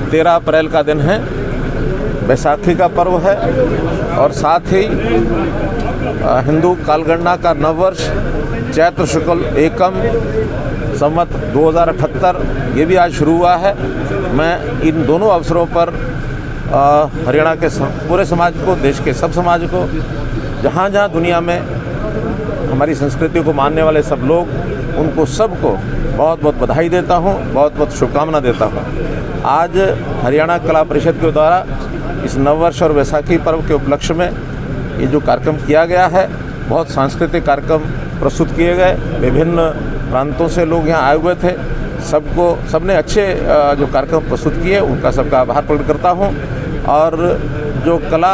13 अप्रैल का दिन है, बैसाखी का पर्व है और साथ ही हिंदू कालगणना का नववर्ष चैत्र शुक्ल एकम संवत 2078 ये भी आज शुरू हुआ है। मैं इन दोनों अवसरों पर हरियाणा के पूरे समाज को, देश के सब समाज को, जहाँ जहाँ दुनिया में हमारी संस्कृति को मानने वाले सब लोग, उनको सबको बहुत बहुत बधाई देता हूँ, बहुत बहुत शुभकामना देता हूँ। आज हरियाणा कला परिषद के द्वारा इस नववर्ष और वैसाखी पर्व के उपलक्ष्य में ये जो कार्यक्रम किया गया है, बहुत सांस्कृतिक कार्यक्रम प्रस्तुत किए गए। विभिन्न प्रांतों से लोग यहाँ आए हुए थे। सबने अच्छे जो कार्यक्रम प्रस्तुत किए, उनका सबका आभार प्रकट करता हूँ। और जो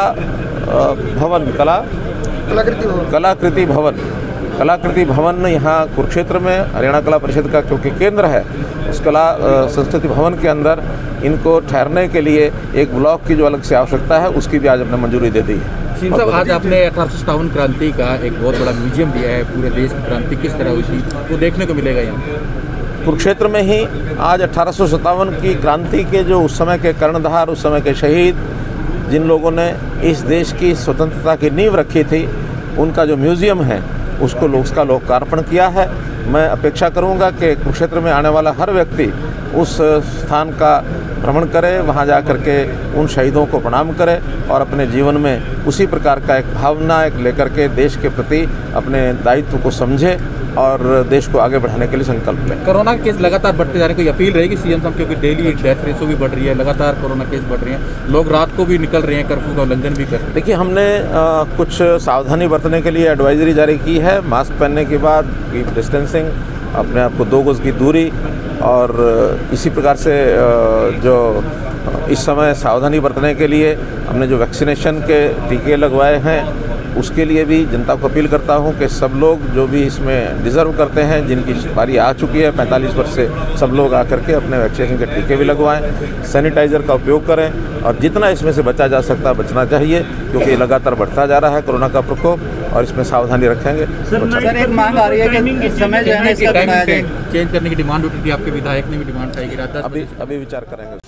कलाकृति भवन यहाँ कुरुक्षेत्र में हरियाणा कला परिषद का क्योंकि केंद्र है, उस कला संस्कृति भवन के अंदर इनको ठहरने के लिए एक ब्लॉक की जो अलग से आवश्यकता है, उसकी भी आज हमने मंजूरी दे दी है। सिंह साहब, आज आपने 1857 क्रांति का एक बहुत बड़ा म्यूजियम दिया है। पूरे देश की क्रांति किस तरह हुई थी वो देखने को मिलेगा यहाँ कुरुक्षेत्र में ही। आज 1857 की क्रांति के जो उस समय के कर्णधार, उस समय के शहीद, जिन लोगों ने इस देश की स्वतंत्रता की नींव रखी थी, उनका जो म्यूज़ियम है उसका लोकार्पण किया है। मैं अपेक्षा करूंगा कि कुरुक्षेत्र में आने वाला हर व्यक्ति उस स्थान का भ्रमण करे, वहां जा कर के उन शहीदों को प्रणाम करे और अपने जीवन में उसी प्रकार का एक भावना लेकर के देश के प्रति अपने दायित्व को समझे और देश को आगे बढ़ाने के लिए संकल्प लें। कोरोना के केस लगातार बढ़ते जा रहे हैं, कोई अपील रहेगी सीएम साहब, क्योंकि डेली डेथ रेशो भी बढ़ रही है, लगातार कोरोना केस बढ़ रहे हैं, लोग रात को भी निकल रहे हैं, कर्फ्यू का उल्लंघन भी कर रहे हैं। देखिए, हमने कुछ सावधानी बरतने के लिए एडवाइजरी जारी की है। मास्क पहनने के बाद कीप डिस्टेंसिंग, अपने आप को 2 गज की दूरी, और इसी प्रकार से जो इस समय सावधानी बरतने के लिए हमने जो वैक्सीनेशन के टीके लगवाए हैं, उसके लिए भी जनता को अपील करता हूं कि सब लोग जो भी इसमें डिज़र्व करते हैं, जिनकी बारी आ चुकी है 45 वर्ष से, सब लोग आकर के अपने वैक्सीनेशन के टीके भी लगवाएं, सैनिटाइज़र का उपयोग करें और जितना इसमें से बचा जा सकता है बचना चाहिए, क्योंकि लगातार बढ़ता जा रहा है कोरोना का प्रकोप और इसमें सावधानी रखेंगे। सर, एक मांग आ रही है कि समय जो है चेंज करने की डिमांड उठी थी, आपके विधायक ने भी डिमांड उठाई कि अभी विचार करेंगे।